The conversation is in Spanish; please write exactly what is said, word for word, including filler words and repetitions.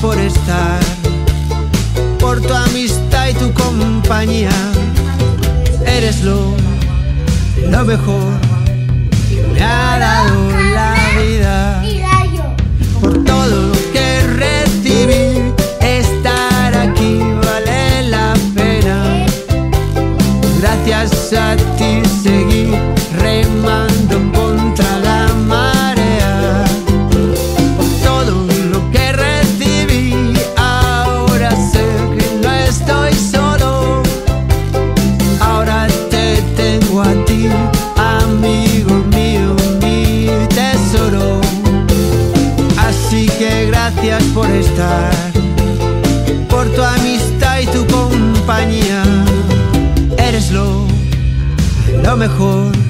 por estar, por tu amistad y tu compañía. Eres lo, lo mejor que me ha dado la vida. Por todo lo que recibí, estar aquí vale la pena. Gracias a ti seguí remando contra la marea. Por todo lo que recibí, ahora sé que no estoy solo. Ahora te tengo a ti, amigo mío, mi tesoro. Así que gracias por estar, por tu amistad y tu compañía. Eres lo, lo mejor